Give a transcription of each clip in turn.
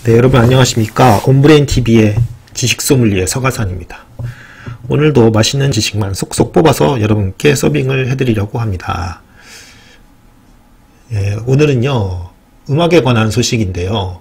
네, 여러분 안녕하십니까. 온브레인TV의 지식소믈리에 서가산입니다. 오늘도 맛있는 지식만 쏙쏙 뽑아서 여러분께 서빙을 해드리려고 합니다. 오늘은요, 음악에 관한 소식인데요.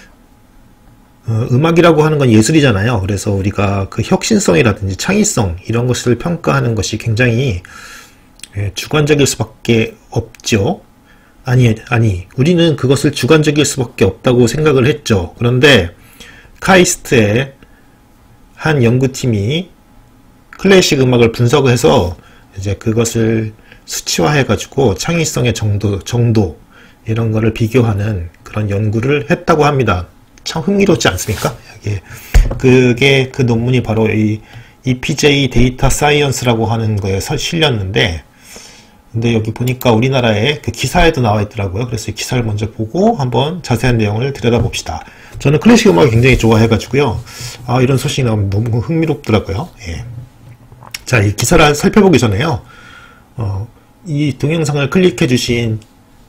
음악이라고 하는 건 예술이잖아요. 그래서 우리가 그 혁신성이라든지 창의성 이런 것을 평가하는 것이 굉장히 주관적일 수밖에 없죠. 아니, 우리는 그것을 주관적일 수밖에 없다고 생각을 했죠. 그런데 카이스트의 한 연구팀이 클래식 음악을 분석해서 이제 그것을 수치화해가지고 창의성의 정도 이런 거를 비교하는 그런 연구를 했다고 합니다. 참 흥미롭지 않습니까? 그게 그 논문이 바로 이 EPJ 데이터 사이언스라고 하는 거에 실렸는데, 근데 여기 보니까 우리나라의 그 기사에도 나와 있더라고요. 그래서 이 기사를 먼저 보고 한번 자세한 내용을 들여다봅시다. 저는 클래식 음악을 굉장히 좋아해가지고요. 이런 소식이 나오면 너무 흥미롭더라고요. 자, 이 기사를 살펴보기 전에요. 이 동영상을 클릭해 주신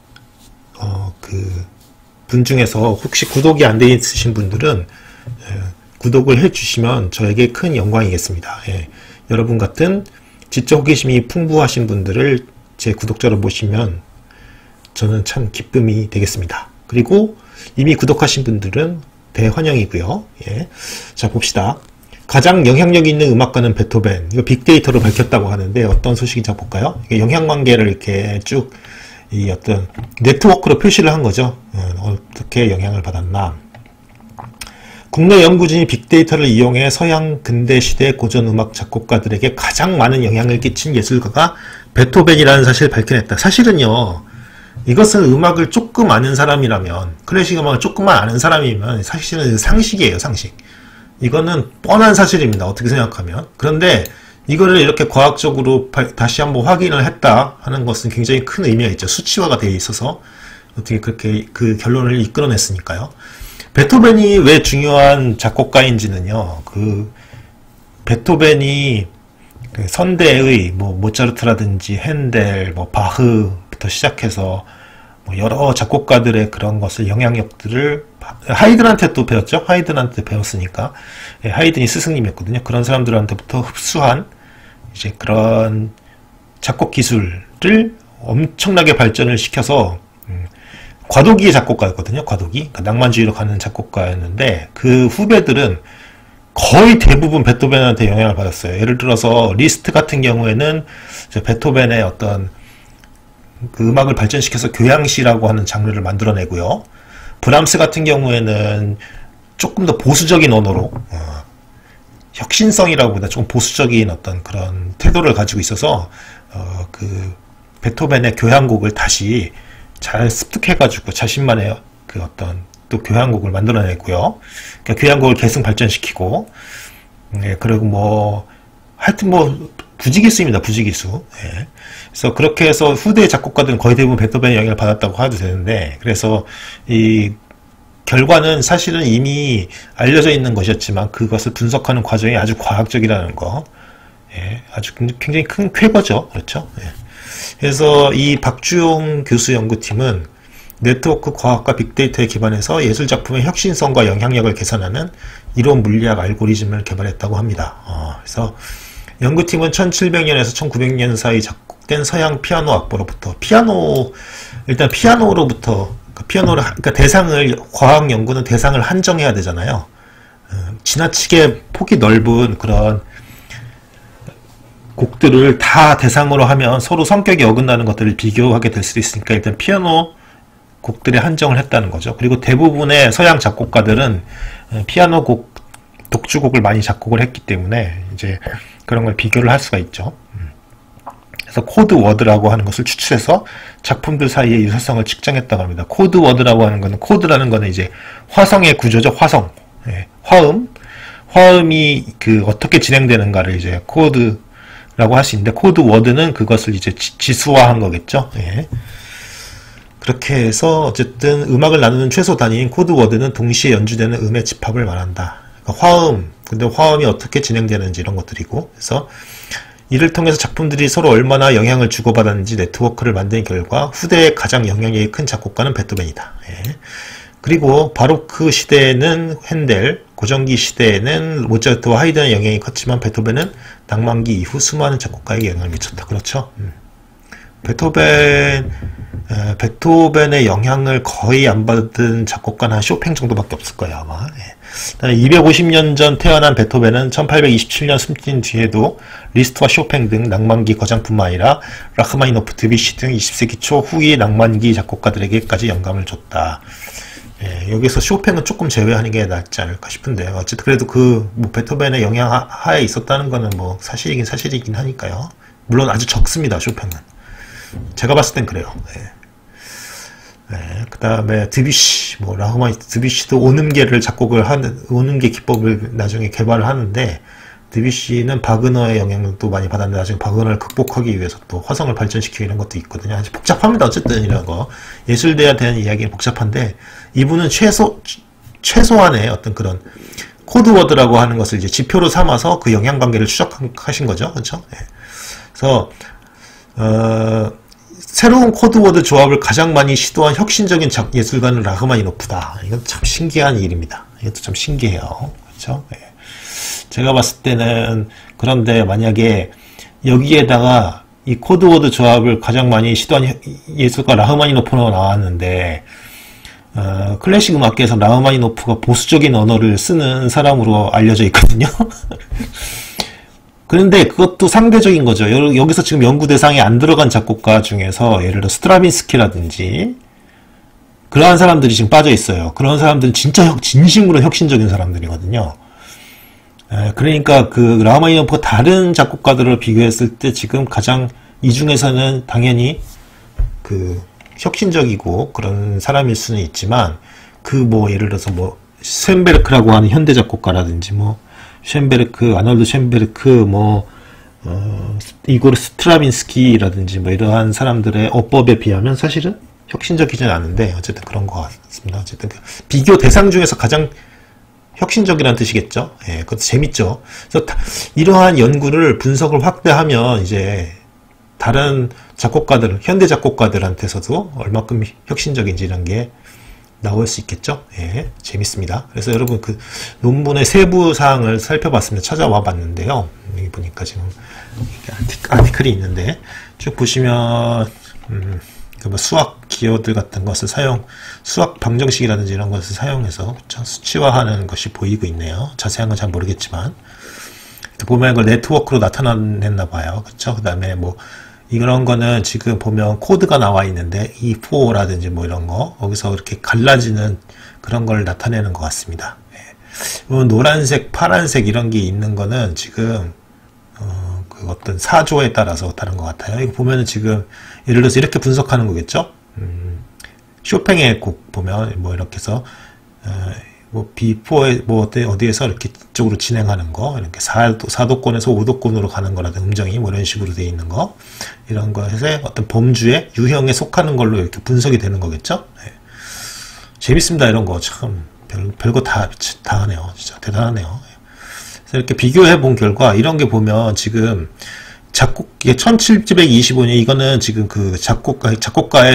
그 분 중에서 혹시 구독이 안 돼 있으신 분들은 구독을 해 주시면 저에게 큰 영광이겠습니다. 여러분 같은 지적 호기심이 풍부하신 분들을 제 구독자로 모시면 저는 참 기쁨이 되겠습니다. 그리고 이미 구독하신 분들은 대환영이고요. 자, 봅시다. 가장 영향력 있는 음악가는 베토벤. 이거 빅데이터로 밝혔다고 하는데 어떤 소식인지 볼까요? 영향관계를 이렇게 쭉 이 어떤 네트워크로 표시를 한 거죠. 어떻게 영향을 받았나. 국내 연구진이 빅데이터를 이용해 서양 근대시대 고전음악 작곡가들에게 가장 많은 영향을 끼친 예술가가 베토벤이라는 사실을 밝혀냈다. 사실은요, 이것은 음악을 조금 아는 사람이라면, 클래식 음악을 조금만 아는 사람이면 사실은 상식이에요, 상식. 이거는 뻔한 사실입니다, 어떻게 생각하면. 그런데 이거를 이렇게 과학적으로 다시 한번 확인을 했다 하는 것은 굉장히 큰 의미가 있죠. 수치화가 되어 있어서 어떻게 그렇게 그 결론을 이끌어냈으니까요. 베토벤이 왜 중요한 작곡가인지는요, 그 베토벤이 그 선대의 모차르트라든지 핸델, 바흐부터 시작해서 여러 작곡가들의 그런 것을 영향력들을 하이든한테 또 배웠죠. 하이든한테 배웠으니까. 하이든이 스승님이었거든요. 그런 사람들한테부터 흡수한 이제 그런 작곡 기술을 엄청나게 발전을 시켜서 과도기의 작곡가였거든요. 과도기. 그러니까 낭만주의로 가는 작곡가였는데 그 후배들은 거의 대부분 베토벤한테 영향을 받았어요. 예를 들어서 리스트 같은 경우에는 베토벤의 어떤 그 음악을 발전시켜서 교향시라고 하는 장르를 만들어내고요. 브람스 같은 경우에는 조금 더 보수적인 언어로 혁신성이라고 보다 조금 보수적인 어떤 그런 태도를 가지고 있어서 그 베토벤의 교향곡을 다시 잘 습득해가지고 자신만의 그 어떤 또 교향곡을 만들어내고요. 그러니까 교향곡을 계속 발전시키고, 그리고 하여튼 부지기수입니다, 부지기수. 그래서 그렇게 해서 후대 작곡가들은 거의 대부분 베토벤의 영향을 받았다고 해도 되는데, 그래서 이 결과는 사실은 이미 알려져 있는 것이었지만 그것을 분석하는 과정이 아주 과학적이라는 거, 아주 굉장히 큰 쾌거죠, 그렇죠? 그래서 이 박주용 교수 연구팀은 네트워크 과학과 빅데이터에 기반해서 예술작품의 혁신성과 영향력을 계산하는 이론 물리학 알고리즘을 개발했다고 합니다. 그래서 연구팀은 1700년에서 1900년 사이 작곡된 서양 피아노 악보로부터 그러니까 대상을, 과학 연구는 대상을 한정해야 되잖아요. 지나치게 폭이 넓은 그런 곡들을 다 대상으로 하면 서로 성격이 어긋나는 것들을 비교하게 될 수도 있으니까 일단 피아노 곡들에 한정을 했다는 거죠. 그리고 대부분의 서양 작곡가들은 피아노 곡, 독주곡을 많이 작곡을 했기 때문에 이제 그런 걸 비교를 할 수가 있죠. 그래서 코드워드라고 하는 것을 추출해서 작품들 사이의 유사성을 측정했다고 합니다. 코드워드라고 하는 거는, 코드라는 거는 이제 화성의 구조죠. 화성. 화음이 그 어떻게 진행되는가를 이제 코드라고 할 수 있는데, 코드워드는 그것을 이제 지수화한 거겠죠. 그렇게 해서 어쨌든 음악을 나누는 최소 단위인 코드워드는 동시에 연주되는 음의 집합을 말한다. 그러니까 화음, 근데 화음이 어떻게 진행되는지 이런 것들이고, 그래서 이를 통해서 작품들이 서로 얼마나 영향을 주고받았는지 네트워크를 만든 결과 후대의 가장 영향력이 큰 작곡가는 베토벤이다. 그리고 바로크 시대에는 핸델, 고전기 시대에는 모차르트와 하이든의 영향이 컸지만 베토벤은 낭만기 이후 수많은 작곡가에게 영향을 미쳤다. 그렇죠? 베토벤의 영향을 거의 안 받은 작곡가는 한 쇼팽 정도밖에 없을 거예요, 아마. 250년 전 태어난 베토벤은 1827년 숨진 뒤에도 리스트와 쇼팽 등 낭만기 거장뿐만 아니라 라흐마니노프, 드뷔시 등 20세기 초 후기 낭만기 작곡가들에게까지 영감을 줬다. 여기서 쇼팽은 조금 제외하는 게 낫지 않을까 싶은데, 어쨌든 그래도 뭐 베토벤의 영향 하에 있었다는 거는 뭐 사실이긴 하니까요. 물론 아주 적습니다, 쇼팽은. 제가 봤을 땐 그래요. 그 다음에 드뷔시, 뭐 라흐마니노프, 드뷔시도 오음계를 오음계 기법을 나중에 개발을 하는데, 드뷔시는 바그너의 영향을 또 많이 받았는데, 나중에 바그너를 극복하기 위해서 또 화성을 발전시키고 이런 것도 있거든요. 아주 복잡합니다. 어쨌든 이런 거. 예술대에 대한 이야기는 복잡한데, 이분은 최소한의 어떤 그런 코드워드라고 하는 것을 이제 지표로 삼아서 그 영향관계를 추적하신 거죠. 그렇죠? 그래서, 새로운 코드워드 조합을 가장 많이 시도한 혁신적인 예술가는 라흐마니노프다. 이건 참 신기한 일입니다. 이것도 참 신기해요. 그렇죠? 제가 봤을 때는, 그런데 만약에 여기에다가 이 코드워드 조합을 가장 많이 시도한 예술가 라흐마니노프가 나왔는데, 클래식 음악계에서 라흐마니노프가 보수적인 언어를 쓰는 사람으로 알려져 있거든요. 그런데 그것도 상대적인 거죠. 여기서 지금 연구 대상에 안 들어간 작곡가 중에서 예를 들어 스트라빈스키라든지 그러한 사람들이 지금 빠져 있어요. 그런 사람들은 진짜 진심으로 혁신적인 사람들이거든요. 그러니까 그 라흐마니노프가 다른 작곡가들을 비교했을 때 지금 가장 이 중에서는 당연히 그 혁신적이고 그런 사람일 수는 있지만 그 뭐 예를 들어서 뭐 쇤베르크라고 하는 현대 작곡가라든지 뭐 쇤베르크, 아놀드 쇤베르크, 뭐 이고르 스트라빈스키라든지 뭐 이러한 사람들의 어법에 비하면 사실은 혁신적이진 않은데 어쨌든 그런 것 같습니다. 어쨌든 비교 대상 중에서 가장 혁신적이라는 뜻이겠죠. 그것도 재밌죠. 그래서 이러한 연구를 분석을 확대하면 이제 다른 작곡가들, 현대 작곡가들한테서도 얼마큼 혁신적인지 이런 게 나올 수 있겠죠. 재밌습니다. 그래서 여러분 그 논문의 세부 사항을 살펴봤습니다. 찾아와 봤는데요. 여기 보니까 지금 아티클이 있는데 쭉 보시면 뭐 수학 기호들 같은 것을 수학 방정식이라든지 이런 것을 사용해서 수치화하는 것이 보이고 있네요. 자세한 건 잘 모르겠지만 보면 이걸 네트워크로 나타냈나 봐요. 그렇죠? 그 다음에 뭐 이런 거는 지금 보면 코드가 나와 있는데 E4라든지 뭐 이런 거 여기서 이렇게 갈라지는 그런 걸 나타내는 것 같습니다. 노란색, 파란색 이런 게 있는 거는 지금 그 어떤 사조에 따라서 다른 것 같아요. 이거 보면은 지금 예를 들어서 이렇게 분석하는 거겠죠. 쇼팽의 곡 보면 뭐 이렇게 해서 뭐 B4에 뭐 어디에서 이렇게 이쪽으로 진행하는 거, 이렇게 4도권에서 5도권으로 가는 거라든지 음정이 뭐 이런 식으로 되어 있는 거, 이런 것에 어떤 범주의 유형에 속하는 걸로 이렇게 분석이 되는 거겠죠. 재밌습니다. 이런 거 참 별거 다 하네요. 진짜 대단하네요. 그래서 이렇게 비교해 본 결과 이런 게 보면 지금 작곡 1725년 이거는 지금 그 작곡가의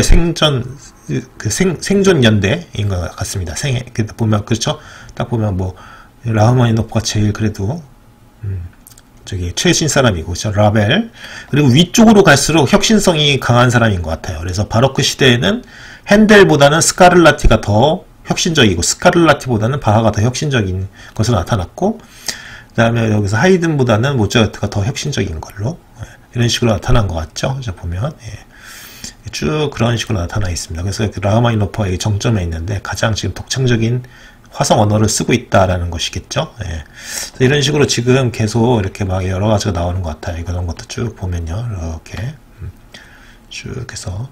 생존 연대인 것 같습니다. 보면 그렇죠. 딱 보면 뭐 라흐마니노프가 제일 그래도 저기 최신 사람이고 그렇죠. 라벨 그리고 위쪽으로 갈수록 혁신성이 강한 사람인 것 같아요. 그래서 바로크 시대에는 핸델보다는 스카를라티가 더 혁신적이고 스카를라티보다는 바하가 더 혁신적인 것으로 나타났고 그 다음에 여기서 하이든보다는 모차르트가 더 혁신적인 걸로 이런 식으로 나타난 것 같죠. 그래서 보면 쭉 그런 식으로 나타나 있습니다. 그래서 라흐마니노프가 이 정점에 있는데 가장 지금 독창적인 화성 언어를 쓰고 있다라는 것이겠죠. 이런 식으로 지금 계속 이렇게 막 여러 가지가 나오는 것 같아요. 이런 것도 쭉 보면요. 이렇게 쭉 해서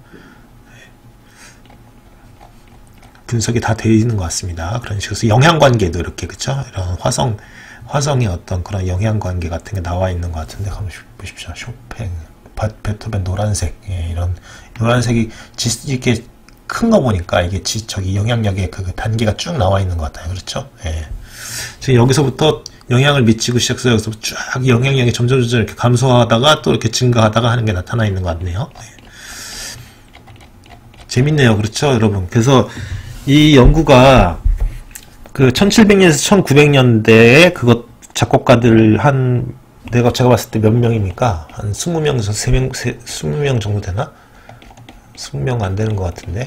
분석이 다 되어 있는 것 같습니다. 그런 식으로 영향관계도 이렇게 그쵸? 이런 화성의 어떤 그런 영향관계 같은 게 나와 있는 것 같은데 한번 보십시오. 쇼팽, 베토벤 노란색 이런 노란색이 이렇게 큰 거 보니까 이게 저기 영향력의 그 단계가 쭉 나와 있는 것 같아요. 그렇죠? 지금 여기서부터 영향을 미치고 시작해서 여기서 쫙 영향력이 점점 이렇게 감소하다가 또 이렇게 증가하다가 하는 게 나타나 있는 것 같네요. 재밌네요. 그렇죠, 여러분? 그래서 이 연구가 그 1700년에서 1900년대에 그것 작곡가들 제가 봤을 때 몇 명입니까? 한 20명에서 20명 정도 되나? 20명 안 되는 것 같은데.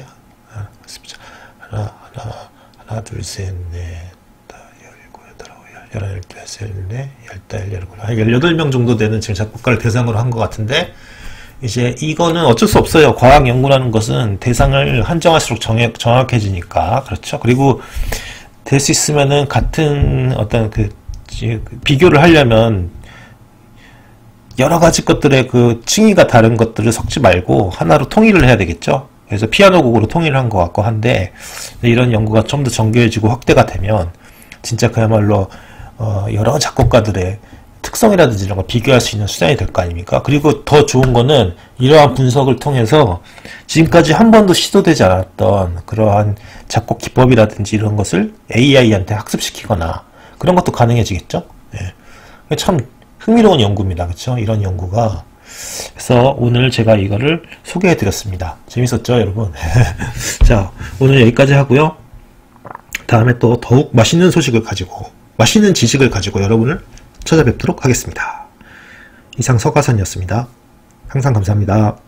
하나, 둘, 셋, 넷, 다, 열일곱, 여덟, 아홉, 열, 열한, 열둘, 셋, 넷, 열다, 열여덟, 18명 정도 되는 지금 작곡가를 대상으로 한 것 같은데, 이제 이거는 어쩔 수 없어요. 과학 연구라는 것은 대상을 한정할수록 정확해지니까. 그렇죠. 그리고 될 수 있으면은 같은 어떤 비교를 하려면 여러 가지 것들의 그 층위가 다른 것들을 섞지 말고 하나로 통일을 해야 되겠죠. 그래서 피아노 곡으로 통일한 것 같고 한데, 이런 연구가 좀 더 정교해지고 확대가 되면 진짜 그야말로 여러 작곡가들의 특성이라든지 이런 걸 비교할 수 있는 수단이 될 거 아닙니까? 그리고 더 좋은 거는 이러한 분석을 통해서 지금까지 한 번도 시도되지 않았던 그러한 작곡 기법이라든지 이런 것을 AI한테 학습시키거나 그런 것도 가능해지겠죠? 예. 참 흥미로운 연구입니다. 그렇죠? 이런 연구가. 그래서 오늘 제가 이거를 소개해 드렸습니다. 재밌었죠, 여러분? 자, 오늘 여기까지 하고요. 다음에 또 더욱 맛있는 소식을 가지고, 맛있는 지식을 가지고 여러분을 찾아뵙도록 하겠습니다. 이상 서가산이었습니다. 항상 감사합니다.